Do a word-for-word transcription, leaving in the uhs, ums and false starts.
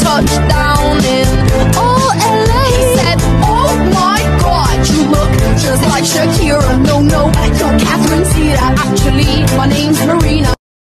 touched down in oh L A. He said, oh my God, you look just like Shakira. No, no, you're Catherine